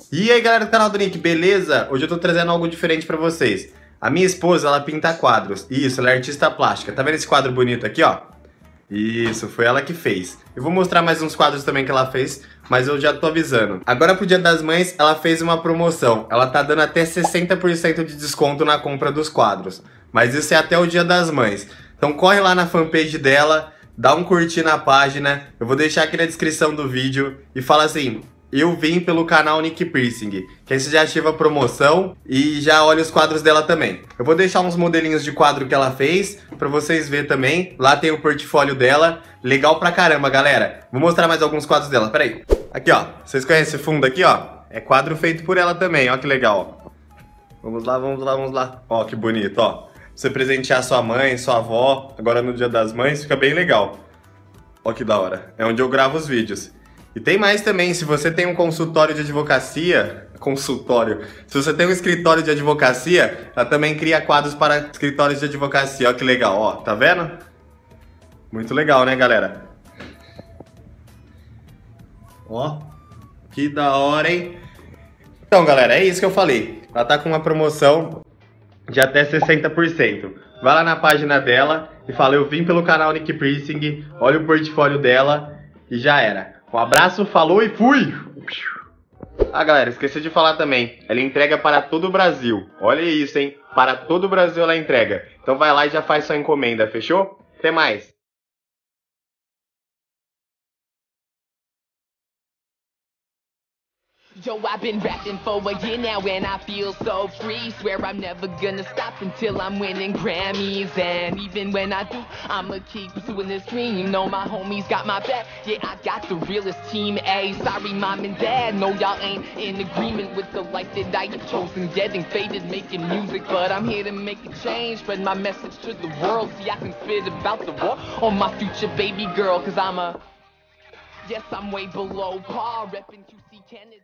E aí galera do canal do Nick, beleza? Hoje eu tô trazendo algo diferente pra vocês. A minha esposa, ela pinta quadros. Isso, ela é artista plástica. Tá vendo esse quadro bonito aqui, ó? Isso, foi ela que fez. Eu vou mostrar mais uns quadros também que ela fez, mas eu já tô avisando. Agora pro Dia das Mães, ela fez uma promoção. Ela tá dando até 60% de desconto na compra dos quadros. Mas isso é até o Dia das Mães. Então corre lá na fanpage dela, dá um curtir na página. Eu vou deixar aqui na descrição do vídeo e fala assim: eu vim pelo canal Nick Piercing, que aí você já ativa a promoção e já olha os quadros dela também. Eu vou deixar uns modelinhos de quadro que ela fez pra vocês verem também. Lá tem o portfólio dela, legal pra caramba, galera. Vou mostrar mais alguns quadros dela, peraí. Aqui, ó, vocês conhecem esse fundo aqui, ó? É quadro feito por ela também, ó que legal. Vamos lá, vamos lá, vamos lá. Ó, que bonito, ó. Você presentear sua mãe, sua avó, agora no Dia das Mães, fica bem legal. Ó que da hora. É onde eu gravo os vídeos. E tem mais também, se você tem um consultório de advocacia, se você tem um escritório de advocacia, ela também cria quadros para escritórios de advocacia, ó que legal, ó, tá vendo? Muito legal, né, galera? Ó, que da hora, hein? Então, galera, é isso que eu falei, ela tá com uma promoção de até 60%. Vai lá na página dela e fala: eu vim pelo canal Nick Piercing, olha o portfólio dela e já era. Um abraço, falou e fui! Ah, galera, esqueci de falar também. Ela entrega para todo o Brasil. Olha isso, hein? Para todo o Brasil ela entrega. Então vai lá e já faz sua encomenda, fechou? Até mais! Yo, I've been rapping for a year now and I feel so free. Swear I'm never gonna stop until I'm winning Grammys. And even when I do, I'ma keep pursuing this dream. Know my homies got my back, yeah, I got the realest team A. Sorry mom and dad, no y'all ain't in agreement with the life that I have chosen. Getting faded, making music, but I'm here to make a change. Spread my message to the world, see I can spit about the war on my future baby girl. Cause yes, I'm way below par, reppin' QC Canada.